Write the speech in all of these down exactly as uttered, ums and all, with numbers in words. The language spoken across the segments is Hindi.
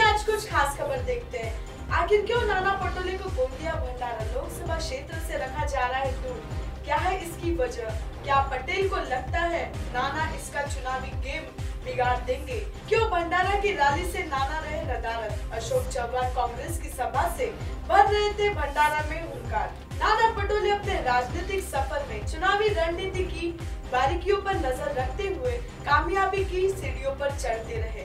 आज कुछ खास खबर देखते हैं। आखिर क्यों नाना पटोले को गोंदिया भंडारा लोकसभा क्षेत्र से रखा जा रहा है दूर? क्या है इसकी वजह? क्या पटेल को लगता है नाना इसका चुनावी गेम बिगाड़ देंगे? क्यों भंडारा की रैली से नाना रहे नदारद? अशोक चव्हाण कांग्रेस की सभा से भर रहे थे भंडारा में हुंकार। नाना पटोले अपने राजनीतिक सफर में चुनावी रणनीति की बारीकियों पर नजर रखते हुए कामयाबी की सीढ़ियों पर चढ़ते रहे।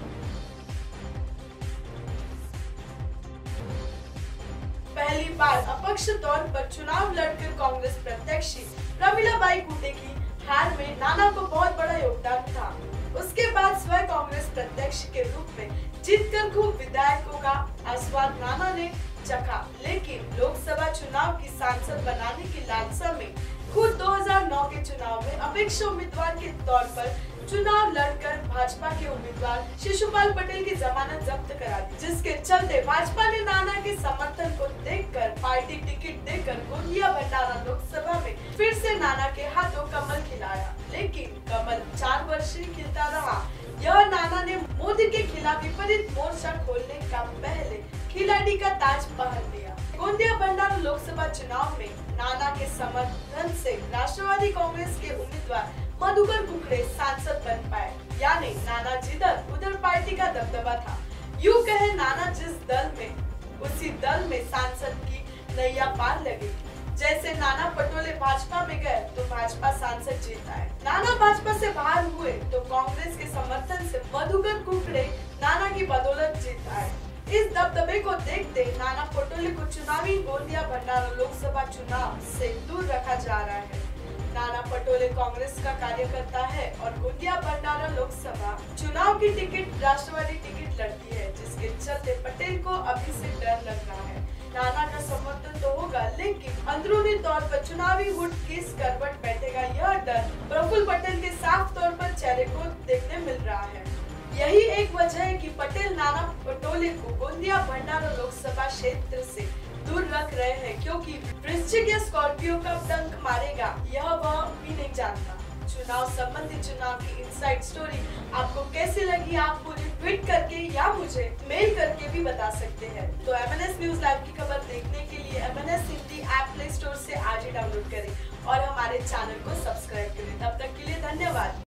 पहली बार अपक्ष तौर पर चुनाव लड़कर कांग्रेस प्रत्याशी प्रमिलाबाई कुटे की हार में नाना को बहुत बड़ा योगदान था। उसके बाद स्वयं कांग्रेस प्रत्याशी के रूप में जीतकर खूब विधायकों का आस्वाद नाना ने चखा, लेकिन लोकसभा चुनाव की सांसद बनाने की लालसा में खुद दो हज़ार नौ के चुनाव में अपेक्ष उम्मीदवार के तौर पर चुनाव लड़कर भाजपा के उम्मीदवार शिशुपाल पटेल की जमानत जब्त करा दी, जिसके चलते भाजपा ने नाना के समर्थन को देखकर पार्टी टिकट देकर गोंदिया भंडारा लोकसभा में फिर से नाना के हाथों कमल खिलाया। लेकिन कमल चार वर्ष ही खिलता रहा। यह नाना ने मोदी के खिलाफ विपरीत मोर्चा खोलने का पहले खिलाड़ी का ताज पहन लिया। गोंदिया भंडारा लोकसभा चुनाव में नाना के समर्थन से राष्ट्रवादी कांग्रेस के उम्मीदवार मधुकर कुकड़े सांसद बन पाए, यानी नाना जिधर उधर पार्टी का दबदबा था। यूं कहे नाना जिस दल में उसी दल में सांसद की नैया पार लगेगी। जैसे नाना पटोले भाजपा में गए तो भाजपा सांसद जीत आए, नाना भाजपा से बाहर हुए तो कांग्रेस के समर्थन से मधुकर कुकड़े नाना की बदौलत जीत आए। इस दबदबे को देखते नाना पटोले को चुनावी गोंदिया भंडारा लोकसभा चुनाव से दूर रखा जा रहा है। नाना पटोले कांग्रेस का कार्यकर्ता है और गोंदिया भंडारा लोकसभा चुनाव की टिकट राष्ट्रवादी टिकट लड़ती है, जिसके चलते पटेल को अभी से डर लग रहा है। नाना का समर्थन तो होगा, लेकिन अंदरूनी तौर पर चुनावी हुड किस करवट बैठेगा, यह डर प्रफुल्ल पटेल के साफ तौर पर चेहरे को देखने मिल रहा है। यही एक वजह है कि पटेल नाना पटोले को गोंदिया भंडारा लोकसभा क्षेत्र से दूर रख रहे हैं, क्योंकि वृश्चिक या स्कॉर्पियो कब डंक मारेगा यह वह भी नहीं जानता। चुनाव संबंधी चुनाव की इनसाइड स्टोरी आपको कैसी लगी, आप मुझे ट्वीट करके या मुझे मेल करके भी बता सकते हैं। तो M N S news live की खबर देखने के लिए M N S Hindi app play store से आज ही डाउनलोड करें और हमारे चैनल को सब्सक्राइब करें। तब तक के लिए धन्यवाद।